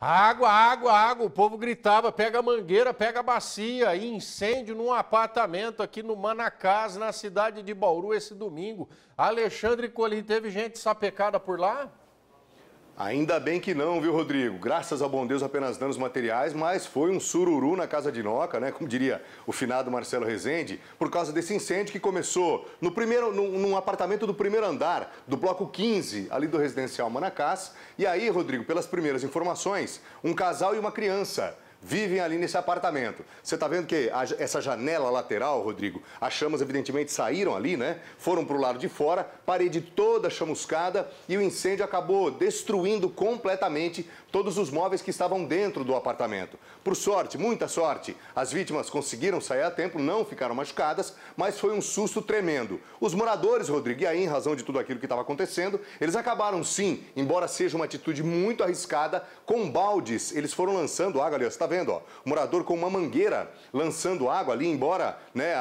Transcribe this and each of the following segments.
Água, água, água. O povo gritava, pega a mangueira, pega a bacia. E incêndio num apartamento aqui no Manacás, na cidade de Bauru, esse domingo. Alexandre Colim, teve gente sapecada por lá? Ainda bem que não, viu, Rodrigo? Graças ao bom Deus, apenas danos materiais, mas foi um sururu na casa de Noca, né? Como diria o finado Marcelo Rezende, por causa desse incêndio que começou num apartamento do primeiro andar, do bloco 15, ali do residencial Manacás. E aí, Rodrigo, pelas primeiras informações, um casal e uma criança vivem ali nesse apartamento. Você está vendo que essa janela lateral, Rodrigo, as chamas evidentemente saíram ali, né? Foram para o lado de fora, parede toda chamuscada e o incêndio acabou destruindo completamente todos os móveis que estavam dentro do apartamento. Por sorte, muita sorte, as vítimas conseguiram sair a tempo, não ficaram machucadas, mas foi um susto tremendo. Os moradores, Rodrigo, e aí em razão de tudo aquilo que estava acontecendo, eles acabaram sim, embora seja uma atitude muito arriscada, com baldes, eles foram lançando água ali, você está vendo, ó, o morador com uma mangueira lançando água ali, embora né,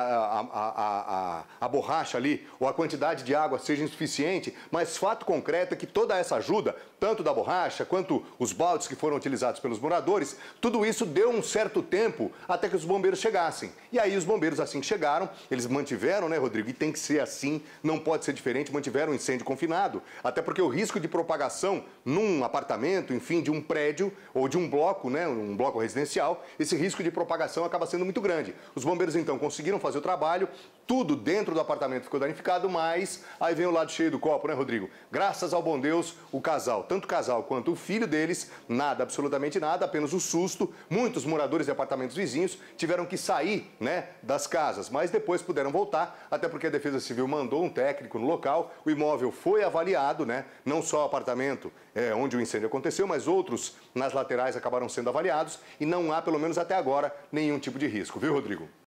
a borracha ali ou a quantidade de água seja insuficiente, mas fato concreto é que toda essa ajuda, tanto da borracha quanto os baldes que foram utilizados pelos moradores, tudo isso deu um certo tempo até que os bombeiros chegassem. E aí os bombeiros assim que chegaram, eles mantiveram, né, Rodrigo, e tem que ser assim, não pode ser diferente, mantiveram o incêndio confinado, até porque o risco de propagação num apartamento, enfim, de um prédio ou de um bloco, né, um bloco residencial, esse risco de propagação acaba sendo muito grande. Os bombeiros então conseguiram fazer o trabalho, tudo dentro do apartamento ficou danificado, mas aí vem o lado cheio do copo, né, Rodrigo? Graças ao bom Deus, o casal, tanto o casal quanto o filho deles, nada, absolutamente nada, apenas o susto. Muitos moradores de apartamentos vizinhos tiveram que sair, né, das casas, mas depois puderam voltar, até porque a Defesa Civil mandou um técnico no local, o imóvel foi avaliado, né, não só o apartamento onde o incêndio aconteceu, mas outros nas laterais acabaram sendo avaliados e não há, pelo menos até agora, nenhum tipo de risco, viu, Rodrigo?